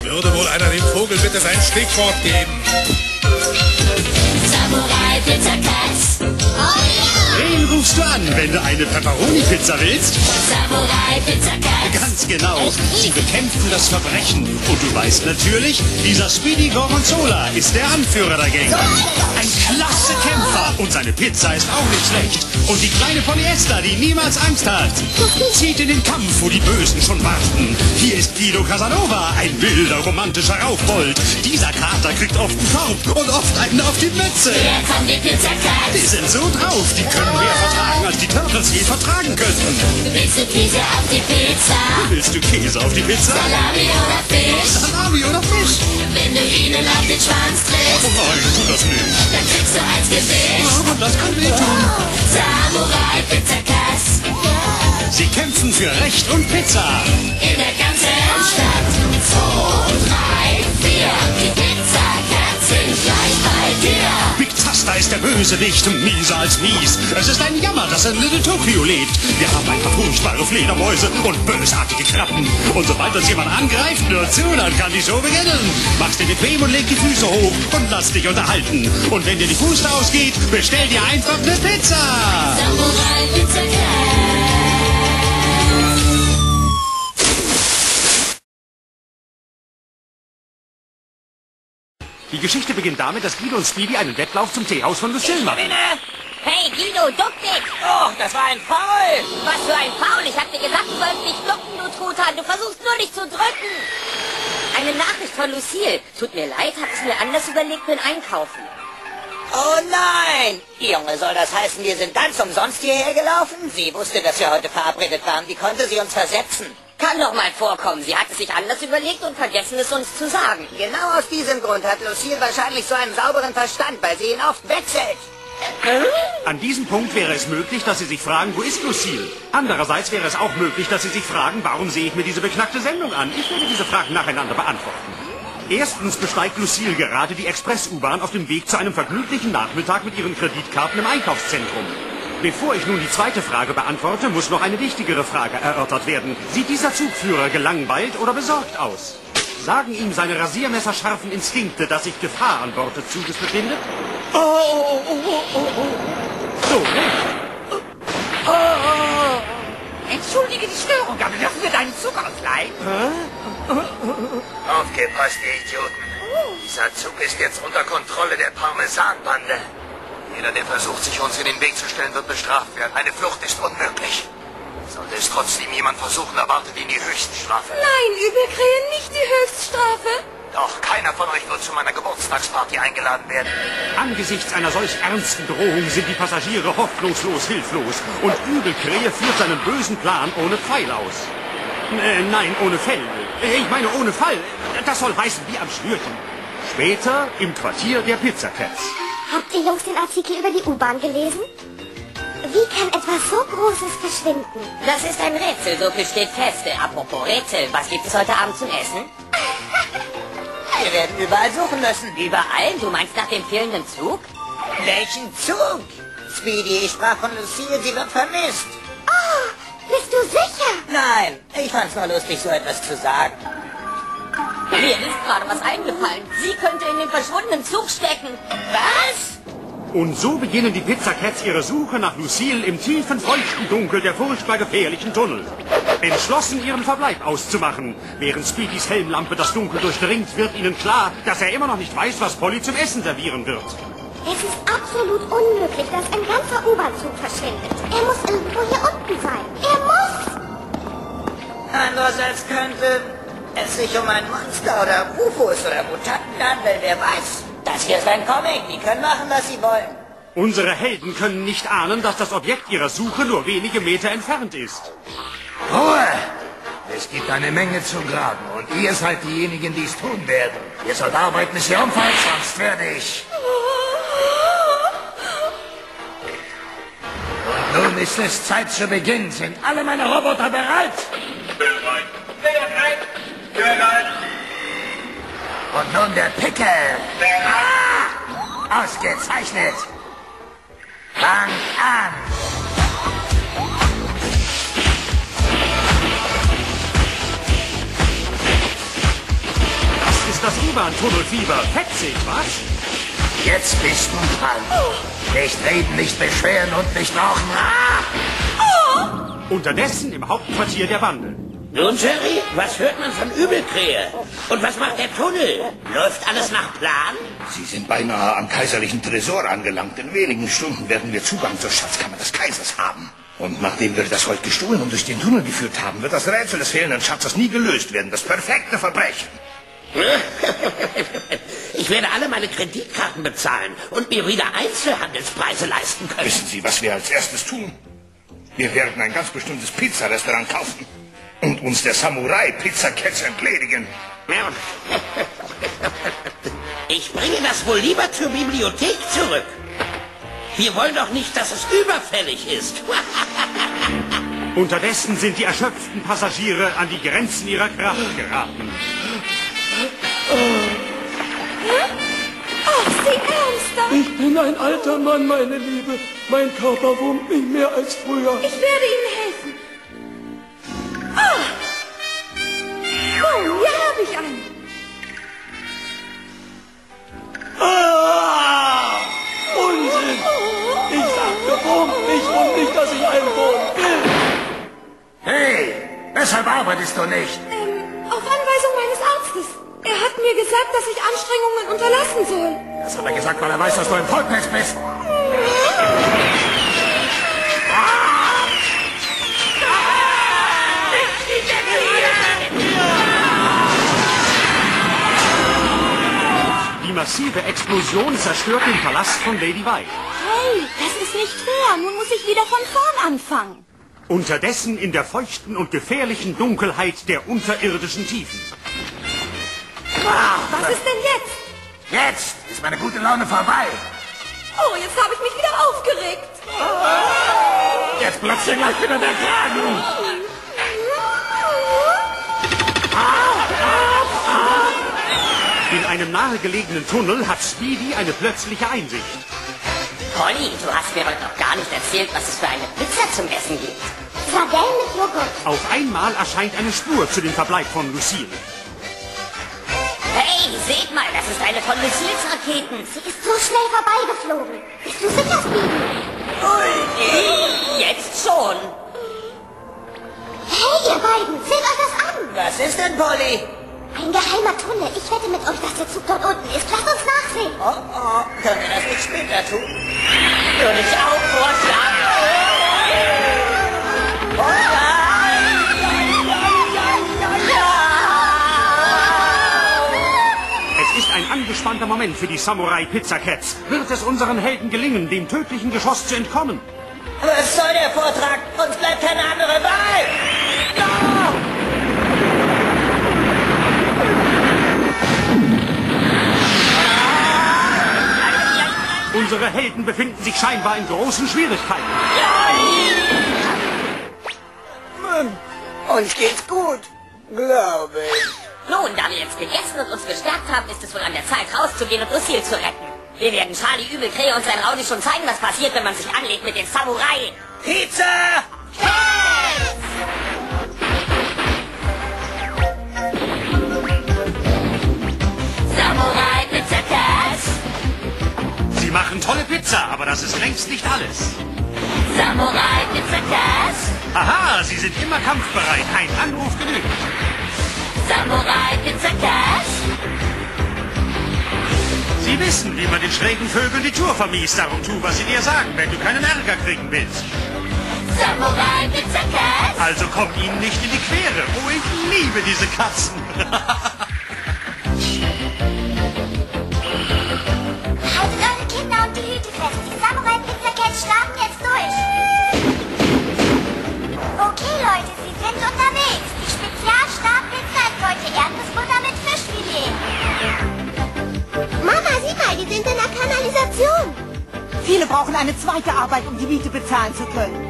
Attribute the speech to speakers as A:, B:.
A: Würde wohl einer dem Vogel bitte sein Stichwort geben?
B: Samurai Pizza Katz.
C: Wen rufst du an, wenn du eine Pepperoni-Pizza willst?
B: Samurai Pizza Katz.
C: Ganz genau. Sie bekämpfen das Verbrechen. Und du weißt natürlich, dieser Speedy Gorgonzola ist der Anführer der Gang. Ein klasse Kämpfer. Und seine Pizza ist auch nicht schlecht. Und die kleine Polyester, die niemals Angst hat. Zieht in den Kampf, wo die Bösen schon warten. Hier ist Guido Casanova, ein wilder, romantischer Raufbold. Dieser Kater kriegt oft einen Korb und oft einen auf die Mütze.
B: Hier kommt die Pizza Katz.
C: Die sind so drauf, die können mehr vertragen, als die Turtles je vertragen könnten.
B: Willst du Käse auf die Pizza?
C: Willst du Käse auf die Pizza?
B: Salami oder Fisch?
C: Salami oder Fisch?
B: Wenn du ihnen auf den Schwanz trittst,
C: Oh nein, tu das nicht.
B: dann kriegst du eins Gesicht.
C: Aber das kann wehtun.
B: Samurai Pizza Katz.
C: Sie kämpfen für Recht und Pizza.
B: In der ganzen Stadt. 2, 3, 4. Die Pizza Katz sind gleich bei dir.
C: Big Taster ist der Bösewicht und mieser als mies. Es ist ein Jammer, dass er in Little Tokyo lebt. Wir haben ein paar furchtbare Fledermäuse und bösartige Krabben. Und sobald uns jemand angreift, nur zu, dann kann die Show beginnen. Mach's dir bequem und leg die Füße hoch und lass dich unterhalten. Und wenn dir die Puste ausgeht, bestell dir einfach eine Pizza.
B: Samurai Pizza Katz.
C: Die Geschichte beginnt damit, dass Guido und Speedy einen Wettlauf zum Teehaus von Lucille machen.
D: Hey Guido, duck dich!
E: Oh, das war ein Foul!
D: Was für ein Faul! Ich hab dir gesagt, du sollst nicht ducken, du Truthahn. Du versuchst nur, dich zu drücken. Eine Nachricht von Lucille. Tut mir leid, hat es mir anders überlegt, bin einkaufen.
E: Oh nein! Junge, soll das heißen, wir sind ganz umsonst hierher gelaufen? Sie wusste, dass wir heute verabredet waren. Wie konnte sie uns versetzen?
D: Kann doch mal vorkommen. Sie hat es sich anders überlegt und vergessen, es uns zu sagen.
E: Genau aus diesem Grund hat Lucille wahrscheinlich so einen sauberen Verstand, weil sie ihn oft wechselt.
C: An diesem Punkt wäre es möglich, dass Sie sich fragen, wo ist Lucille? Andererseits wäre es auch möglich, dass Sie sich fragen, warum sehe ich mir diese beknackte Sendung an? Ich werde diese Fragen nacheinander beantworten. Erstens besteigt Lucille gerade die Express-U-Bahn auf dem Weg zu einem vergnüglichen Nachmittag mit ihren Kreditkarten im Einkaufszentrum. Bevor ich nun die zweite Frage beantworte, muss noch eine wichtigere Frage erörtert werden. Sieht dieser Zugführer gelangweilt oder besorgt aus? Sagen ihm seine rasiermesserscharfen Instinkte, dass sich Gefahr an Bord des Zuges befindet? So,
E: Entschuldige die Störung, aber dürfen wir deinen Zug ausleihen?
F: Aufgepasst, ihr Idioten. Dieser Zug ist jetzt unter Kontrolle der Parmesanbande. Jeder, der versucht, sich uns in den Weg zu stellen, wird bestraft werden. Eine Flucht ist unmöglich. Sollte es trotzdem jemand versuchen, erwartet ihn die Höchststrafe.
G: Nein, Übelkrähen, nicht die Höchststrafe.
F: Doch keiner von euch wird zu meiner Geburtstagsparty eingeladen werden.
C: angesichts einer solch ernsten Drohung sind die Passagiere hoffnungslos hilflos. Und Übelkrähe führt seinen bösen Plan ohne Pfeil aus. Nein, ohne Fell. Ich meine ohne Fall. Das soll heißen wie am Schnürchen. Später im Quartier der Pizza Cats.
H: Habt ihr Jungs den Artikel über die U-Bahn gelesen? Wie kann etwas so Großes verschwinden?
D: Das ist ein Rätsel, so viel steht fest. Apropos Rätsel, was gibt es heute Abend zum Essen?
E: Wir werden überall suchen müssen.
D: Überall? Du meinst nach dem fehlenden Zug?
E: Welchen Zug? Speedy, ich sprach von Lucille, sie wird vermisst.
H: Oh, bist du sicher?
E: Nein, ich fand's nur lustig, so etwas zu sagen.
D: Mir ist gerade was eingefallen. Sie könnte in den verschwundenen Zug stecken.
E: Was?
C: Und so beginnen die Pizza Cats ihre Suche nach Lucille im tiefen, feuchten Dunkel der furchtbar gefährlichen Tunnel. Entschlossen, ihren Verbleib auszumachen. Während Speedys Helmlampe das Dunkel durchdringt, wird ihnen klar, dass er immer noch nicht weiß, was Polly zum Essen servieren wird.
H: Es ist absolut unmöglich, dass ein ganzer U-Bahn-Zug verschwindet. Er muss irgendwo hier unten sein. Er muss!
E: Andererseits könnte es sich um ein Monster oder UFOs oder Mutanten handeln, wer weiß. Das hier ist ein Comic, die können machen, was sie wollen.
C: Unsere Helden können nicht ahnen, dass das Objekt ihrer Suche nur wenige Meter entfernt ist.
F: Ruhe! Es gibt eine Menge zu graben und ihr seid diejenigen, die es tun werden. Ihr sollt arbeiten, bis ihr umfallt, sonst werde ich. Und nun ist es Zeit zu Beginn. Sind alle meine Roboter bereit? Bereit. Bereit. Und nun der Pickel. Ah! Ausgezeichnet. Fang an.
C: Eisenbahntunnelfieber. Fetzig, was?
F: Jetzt bist du dran. Nicht reden, nicht beschweren und nicht rauchen.
C: Unterdessen im Hauptquartier der Bande.
I: Nun, Jerry, was hört man von Übelkrähe? Und was macht der Tunnel? Läuft alles nach Plan?
F: Sie sind beinahe am kaiserlichen Tresor angelangt. In wenigen Stunden werden wir Zugang zur Schatzkammer des Kaisers haben. Und nachdem wir das Gold gestohlen und durch den Tunnel geführt haben, wird das Rätsel des fehlenden Schatzes nie gelöst werden. Das perfekte Verbrechen.
I: Ich werde alle meine Kreditkarten bezahlen und mir wieder Einzelhandelspreise leisten können.
F: Wissen Sie, was wir als erstes tun? Wir werden ein ganz bestimmtes Pizzarestaurant kaufen und uns der Samurai-Pizza-Ketz entledigen.
I: Ich bringe das wohl lieber zur Bibliothek zurück. Wir wollen doch nicht, dass es überfällig ist.
C: Unterdessen sind die erschöpften Passagiere an die Grenzen ihrer Kraft geraten.
G: Ach, sieh ernster.
J: Ich bin ein alter Mann, meine Liebe. Mein Körper wurmt mich mehr als früher.
G: Ich werde Ihnen helfen. Ah! Oh, hier habe ich einen.
J: Ah! Unsinn! Ich sagte, wurmt mich und nicht, dass ich einen Wurm will.
F: Hey, weshalb arbeitest du nicht?
G: Auf Anweisung meines Arztes. Er hat mir gesagt, dass ich Anstrengungen unterlassen soll.
F: Das hat er gesagt, weil er weiß, dass du ein Vollpest bist.
C: Die massive Explosion zerstört den Palast von Lady White.
G: Hey, das ist nicht fair. Nun muss ich wieder von vorn anfangen.
C: Unterdessen in der feuchten und gefährlichen Dunkelheit der unterirdischen Tiefen.
G: Was ist denn jetzt?
F: Jetzt ist meine gute Laune vorbei.
G: Oh, jetzt habe ich mich wieder aufgeregt.
F: Jetzt platzt dir gleich wieder der Kragen.
C: In einem nahegelegenen Tunnel hat Speedy eine plötzliche Einsicht.
D: Polly, du hast mir heute noch gar nicht erzählt, was es für eine Pizza zum Essen gibt.
H: Sardellen mit Joghurt.
C: Auf einmal erscheint eine Spur zu dem Verbleib von Lucille.
D: Hey, seht mal, das ist eine von Lucilles Raketen.
H: Sie ist so schnell vorbeigeflogen. Bist du sicher, Speedy?
D: Jetzt schon.
H: Hey, ihr beiden, seht euch das an.
E: Was ist denn, Polly?
H: Ein geheimer Tunnel. Ich wette mit euch, dass der Zug dort unten ist. Lasst uns nachsehen.
E: Oh, können wir das nicht später tun?
D: Würde ich auch vorschlagen.
C: Es ist ein angespannter Moment für die Samurai Pizza Cats. Wird es unseren Helden gelingen, dem tödlichen Geschoss zu entkommen?
E: Was soll der Vortrag? Uns bleibt keine andere Wahl.
C: Unsere Helden befinden sich scheinbar in großen Schwierigkeiten.
E: Mann, uns geht's gut, glaube ich.
D: Nun, da wir jetzt gegessen und uns gestärkt haben, ist es wohl an der Zeit, rauszugehen und Lucille zu retten. Wir werden Charlie Übelkrähe und sein Rowdy schon zeigen, was passiert, wenn man sich anlegt mit den Samurai.
E: Pizza!
D: Samurai Pizza Cats!
C: Sie machen tolle Pizza, aber das ist längst nicht alles.
D: Samurai Pizza Cats!
C: Aha, Sie sind immer kampfbereit. Ein Anruf genügt.
D: Samurai Pizza Cats!
C: Sie wissen, wie man den schrägen Vögeln die Tour vermiest. Darum tu, was sie dir sagen, wenn du keinen Ärger kriegen willst.
D: Samurai Pizza Cats!
C: Also kommt ihnen nicht in die Quere. Oh, ich liebe diese Katzen.
H: Haltet eure Kinder und die Hüte fest. Die Samurai Pizza Cats starten jetzt durch. Okay, Leute, sie sind unterwegs. Die Spezialstabpizza ist heute Erdnussbutter mit Fischfilet. Mama, sieh mal, die sind in der Kanalisation.
K: Viele brauchen eine zweite Arbeit, um die Miete bezahlen zu können.